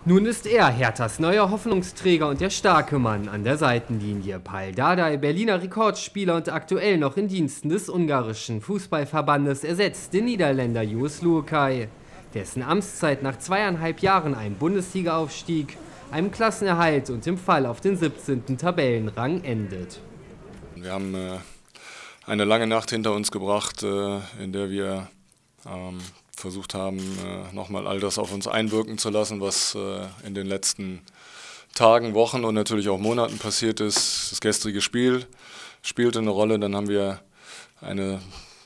Nun ist er Herthas neuer Hoffnungsträger und der starke Mann an der Seitenlinie. Pal Dardai, Berliner Rekordspieler und aktuell noch in Diensten des ungarischen Fußballverbandes, ersetzt den Niederländer Jos Luhukay, dessen Amtszeit nach 2,5 Jahren einem Bundesligaaufstieg, einem Klassenerhalt und im Fall auf den 17. Tabellenrang endet. Wir haben eine lange Nacht hinter uns gebracht, in der wir versucht haben, nochmal all das auf uns einwirken zu lassen, was in den letzten Tagen, Wochen und natürlich auch Monaten passiert ist. Das gestrige Spiel spielte eine Rolle, dann haben wir ein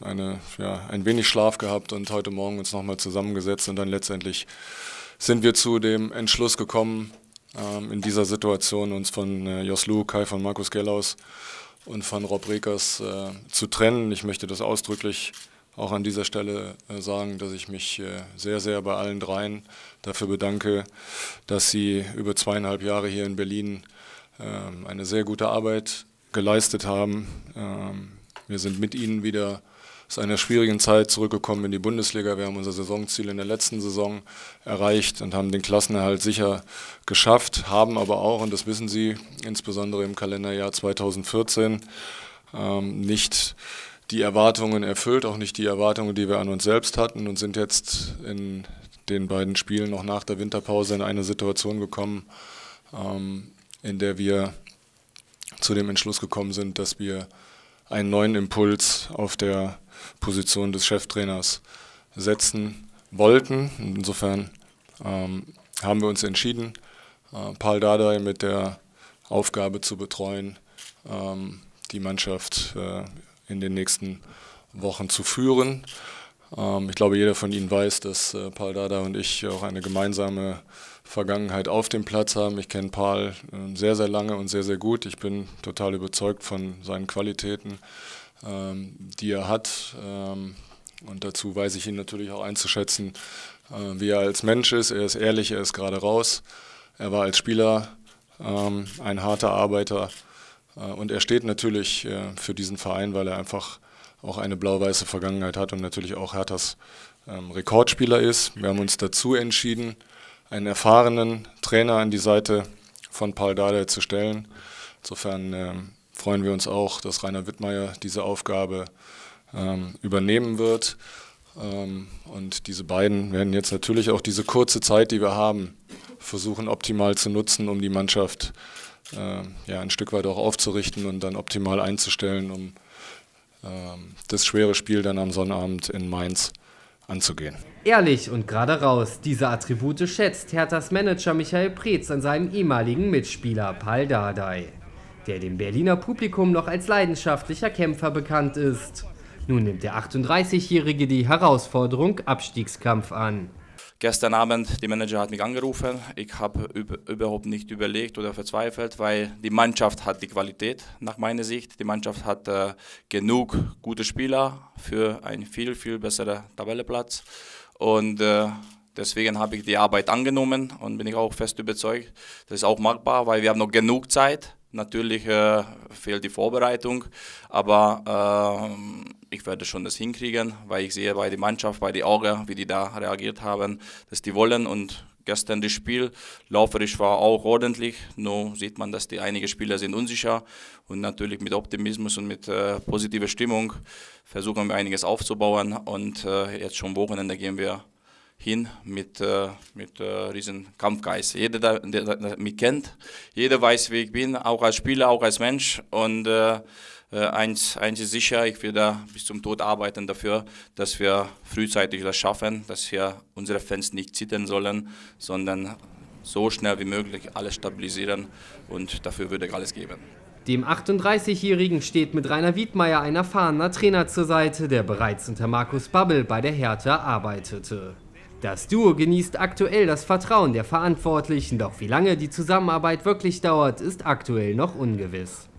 wenig Schlaf gehabt und heute Morgen uns nochmal zusammengesetzt und dann letztendlich sind wir zu dem Entschluss gekommen, in dieser Situation uns von Jos Luhukay, von Markus Gellaus und von Rob Rekers zu trennen. Ich möchte das ausdrücklich auch an dieser Stelle sagen, dass ich mich sehr, sehr bei allen dreien dafür bedanke, dass sie über 2,5 Jahre hier in Berlin eine sehr gute Arbeit geleistet haben. Wir sind mit ihnen wieder aus einer schwierigen Zeit zurückgekommen in die Bundesliga. Wir haben unser Saisonziel in der letzten Saison erreicht und haben den Klassenerhalt sicher geschafft, haben aber auch, und das wissen Sie, insbesondere im Kalenderjahr 2014, nicht die Erwartungen erfüllt, auch nicht die Erwartungen, die wir an uns selbst hatten, und sind jetzt in den beiden Spielen noch nach der Winterpause in eine Situation gekommen, in der wir zu dem Entschluss gekommen sind, dass wir einen neuen Impuls auf der Position des Cheftrainers setzen wollten. Insofern haben wir uns entschieden, Pal Dardai mit der Aufgabe zu betreuen, die Mannschaft in den nächsten Wochen zu führen. Ich glaube, jeder von Ihnen weiß, dass Pal Dardai und ich auch eine gemeinsame Vergangenheit auf dem Platz haben. Ich kenne Pal sehr, sehr lange und sehr, sehr gut. Ich bin total überzeugt von seinen Qualitäten, die er hat. Und dazu weiß ich ihn natürlich auch einzuschätzen, wie er als Mensch ist. Er ist ehrlich, er ist gerade raus. Er war als Spieler ein harter Arbeiter. Und er steht natürlich für diesen Verein, weil er einfach auch eine blau-weiße Vergangenheit hat und natürlich auch Herthas Rekordspieler ist. Wir haben uns dazu entschieden, einen erfahrenen Trainer an die Seite von Pal Dardai zu stellen. Insofern freuen wir uns auch, dass Rainer Wittmeier diese Aufgabe übernehmen wird. Und diese beiden werden jetzt natürlich auch diese kurze Zeit, die wir haben, versuchen optimal zu nutzen, um die Mannschaft ein Stück weit auch aufzurichten und dann optimal einzustellen, um das schwere Spiel dann am Sonnabend in Mainz anzugehen. Ehrlich und gerade raus, diese Attribute schätzt Herthas Manager Michael Preetz an seinem ehemaligen Mitspieler Pal Dardai, der dem Berliner Publikum noch als leidenschaftlicher Kämpfer bekannt ist. Nun nimmt der 38-Jährige die Herausforderung Abstiegskampf an. Gestern Abend, der Manager hat mich angerufen. Ich habe überhaupt nicht überlegt oder verzweifelt, weil die Mannschaft hat die Qualität, nach meiner Sicht. Die Mannschaft hat genug gute Spieler für einen viel, viel besseren Tabellenplatz. Und deswegen habe ich die Arbeit angenommen und bin ich auch fest überzeugt, das ist auch machbar, weil wir haben noch genug Zeit. Natürlich fehlt die Vorbereitung, aber ich werde schon das hinkriegen, weil ich sehe bei der Mannschaft, bei den Augen, wie die da reagiert haben, dass die wollen. Und gestern das Spiel, lauferisch war auch ordentlich, nur sieht man, dass die einige Spieler sind unsicher. Und natürlich mit Optimismus und mit positiver Stimmung versuchen wir einiges aufzubauen. Und jetzt schon Wochenende gehen wir hin mit riesen Kampfgeist. Jeder, der mich kennt, jeder weiß, wie ich bin, auch als Spieler, auch als Mensch. Und eins ist sicher, ich werde bis zum Tod arbeiten dafür, dass wir frühzeitig das schaffen, dass hier unsere Fans nicht zittern sollen, sondern so schnell wie möglich alles stabilisieren, und dafür würde ich alles geben. Dem 38-Jährigen steht mit Rainer Wittmeier ein erfahrener Trainer zur Seite, der bereits unter Markus Babbel bei der Hertha arbeitete. Das Duo genießt aktuell das Vertrauen der Verantwortlichen, doch wie lange die Zusammenarbeit wirklich dauert, ist aktuell noch ungewiss.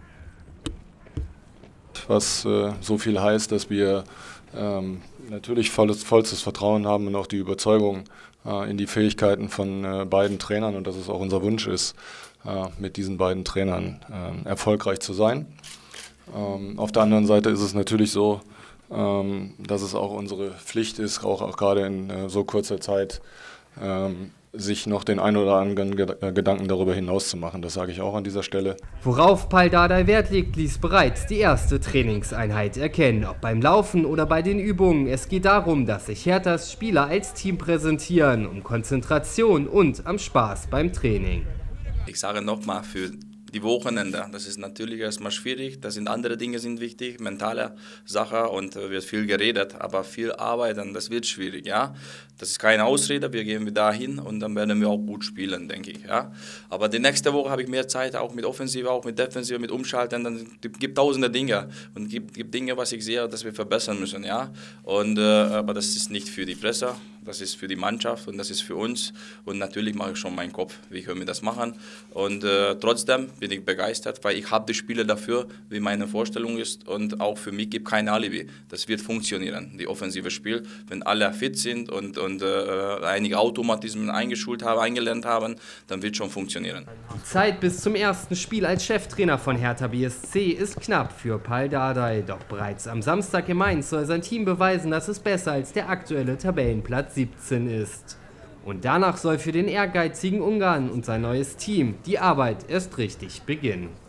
Was so viel heißt, dass wir natürlich vollstes Vertrauen haben und auch die Überzeugung in die Fähigkeiten von beiden Trainern, und dass es auch unser Wunsch ist, mit diesen beiden Trainern erfolgreich zu sein. Auf der anderen Seite ist es natürlich so, dass es auch unsere Pflicht ist, auch gerade in so kurzer Zeit sich noch den ein oder anderen Gedanken darüber hinaus zu machen. Das sage ich auch an dieser Stelle. Worauf Pal Dardai Wert legt, ließ bereits die erste Trainingseinheit erkennen. Ob beim Laufen oder bei den Übungen. Es geht darum, dass sich Herthas Spieler als Team präsentieren, um Konzentration und am Spaß beim Training. Ich sage nochmal, für die Wochenende, das ist natürlich erstmal schwierig, das sind andere Dinge sind wichtig, mentale Sache und wird viel geredet, aber viel arbeiten, das wird schwierig, ja. Das ist keine Ausrede, wir gehen wieder dahin und dann werden wir auch gut spielen, denke ich, ja. Aber die nächste Woche habe ich mehr Zeit, auch mit Offensive, auch mit Defensive, mit Umschalten, dann gibt tausende Dinge und gibt Dinge, was ich sehe, dass wir verbessern müssen, ja. Und, aber das ist nicht für die Presse, das ist für die Mannschaft und das ist für uns und natürlich mache ich schon meinen Kopf, wie können wir das machen und trotzdem bin ich begeistert, weil ich habe die Spiele dafür, wie meine Vorstellung ist und auch für mich gibt keine Alibi. Das wird funktionieren, die offensive Spiel, wenn alle fit sind und einige Automatismen eingelernt haben, dann wird schon funktionieren. Die Zeit bis zum ersten Spiel als Cheftrainer von Hertha BSC ist knapp für Pal Dardai, doch bereits am Samstag in Mainz soll sein Team beweisen, dass es besser als der aktuelle Tabellenplatz 17 ist. Und danach soll für den ehrgeizigen Ungarn und sein neues Team die Arbeit erst richtig beginnen.